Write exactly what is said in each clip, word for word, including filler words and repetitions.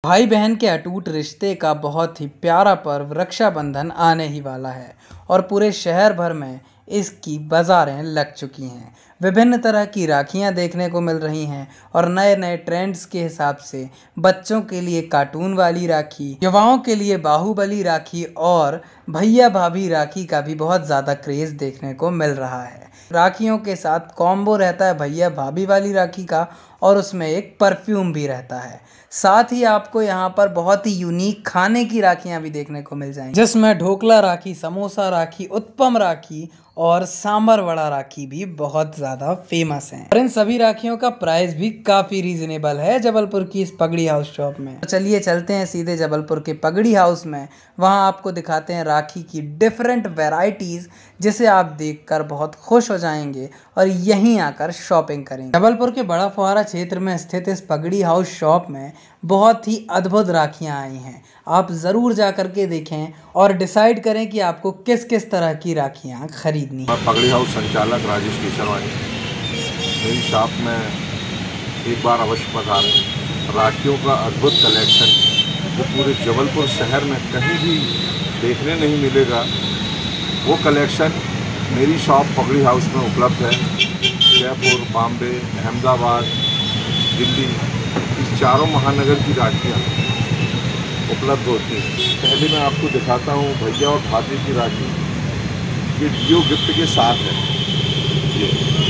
भाई बहन के अटूट रिश्ते का बहुत ही प्यारा पर्व रक्षाबंधन आने ही वाला है और पूरे शहर भर में इसकी बाज़ारें लग चुकी हैं। विभिन्न तरह की राखियां देखने को मिल रही हैं और नए नए ट्रेंड्स के हिसाब से बच्चों के लिए कार्टून वाली राखी, युवाओं के लिए बाहुबली राखी और भैया भाभी राखी का भी बहुत ज़्यादा क्रेज़ देखने को मिल रहा है। राखियों के साथ कॉम्बो रहता है भैया भाभी वाली राखी का और उसमें एक परफ्यूम भी रहता है। साथ ही आपको यहाँ पर बहुत ही यूनिक खाने की राखियाँ भी देखने को मिल जाएंगी, जिसमें ढोकला राखी, समोसा राखी, उत्पम राखी और सांभर वड़ा राखी भी बहुत ज़्यादा फेमस हैं। और इन सभी राखियों का प्राइस भी काफ़ी रीजनेबल है जबलपुर की इस पगड़ी हाउस शॉप में। तो चलिए चलते हैं सीधे जबलपुर के पगड़ी हाउस में, वहाँ आपको दिखाते हैं राखी की डिफरेंट वेराइटीज़ जिसे आप देखकर बहुत खुश हो जाएंगे और यहीं आकर शॉपिंग करेंगे। जबलपुर के बड़ा फुहारा क्षेत्र में स्थित इस पगड़ी हाउस शॉप में बहुत ही अद्भुत राखियाँ आई हैं। आप ज़रूर जा कर के देखें और डिसाइड करें कि आपको किस किस तरह की राखियाँ खरीदनी है। पगड़ी हाउस संचालक राजेश केसरवानी, मेरी शॉप में एक बार अवश्य पधारें। राखियों का अद्भुत कलेक्शन जो पूरे जबलपुर शहर में कहीं भी देखने नहीं मिलेगा, वो कलेक्शन मेरी शॉप पगड़ी हाउस में उपलब्ध है। जयपुर, बॉम्बे, अहमदाबाद, दिल्ली, इस चारों महानगर की राखियाँ उपलब्ध होती हैं। पहले मैं आपको दिखाता हूँ भैया और भाभी की राखी। ये जियो गिफ्ट के साथ है। ये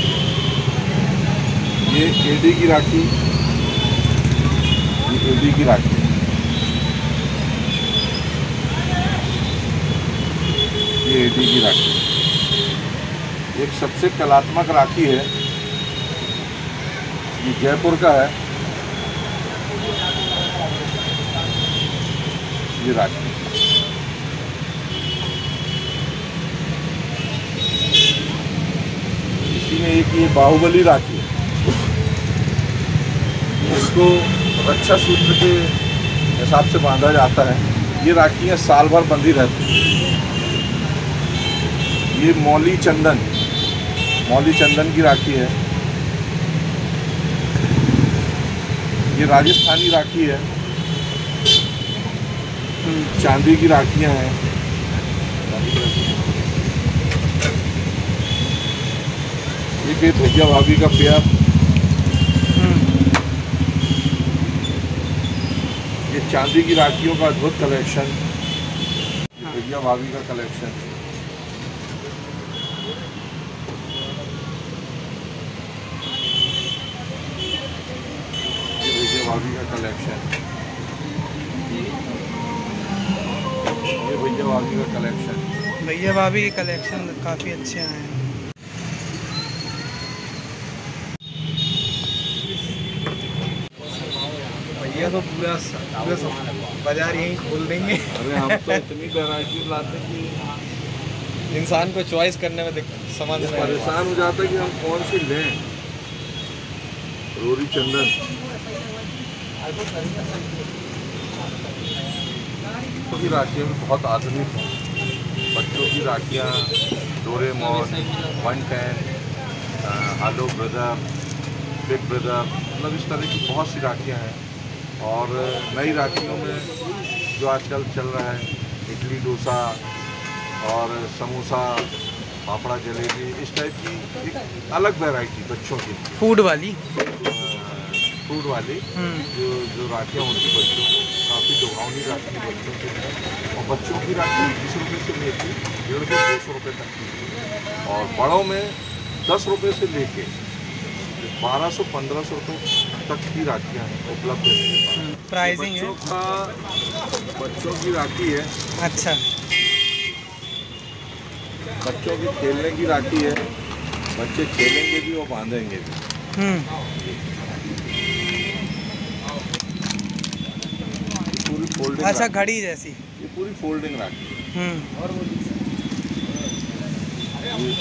ये एडी की राखी, ये एडी की राखी, ये एडी की राखी। एक सबसे कलात्मक राखी है, ये जयपुर का है। ये राखी इसी में एक ये बाहुबली राखी है, इसको रक्षा सूत्र के हिसाब से बांधा जाता है। ये राखियाँ साल भर बंधी रहती हैं। ये मौली चंदन मौली चंदन की राखी है। ये राजस्थानी राखी है। चांदी की राखियां हैं। ये भैया भाभी का प्यार, ये चांदी की राखियों का अद्भुत कलेक्शन, ये भैया भाभी का कलेक्शन, ये भैया भाभी का कलेक्शन, ये भैया भाभी का कलेक्शन। भैया भाभी के कलेक्शन काफ़ी अच्छे आए हैं। भैया तो पूरा पूरा बाजार यहीं खोल देंगे। अरे हम तो इतनी वैरायटी लाते हैं कि इंसान को चॉइस करने में समझ में परेशान हो जाता है कि हम कौन सी लें। रोरी चंदन की राखियाँ भी बहुत आधुनिक हैं। बच्चों की राखियाँ, Doraemon, one ten, hello brother, big brother, मतलब इस तरह की बहुत सी राखियाँ हैं। और नई राखियों में जो आजकल चल रहा है, इडली डोसा और समोसा, पापड़ा, जलेबी, इस टाइप की एक अलग वैरायटी बच्चों की फूड वाली फूड वाली जो जो राखियाँ होती बच्चों को, काफ़ी लुभावनी राखी बच्चों के लिए। और बच्चों की राखी बीस रुपये से लेके डेढ़ सौ दो सौ रुपये तक की, और बड़ों में दस रुपये से लेके बारह सौ पंद्रह सौ रुपये तक की राखियाँ उपलब्ध है। प्राइसिंग है। बच्चों का बच्चों की राखी है। अच्छा, बच्चों की खेलने की राखी है। बच्चे खेलेंगे भी और बांधेंगे भी। पूरी फोल्डिंग। अच्छा, घड़ी जैसी। ये पूरी फोल्डिंग राखी है। और वो ये,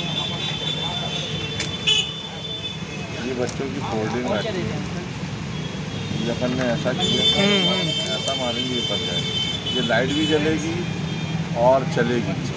ये बच्चों की फोल्डिंग राखी है। ये अपन ने ऐसा किया, ऐसा मारेंगे ये पड़ जाएगी। ये लाइट भी जलेगी और चलेगी।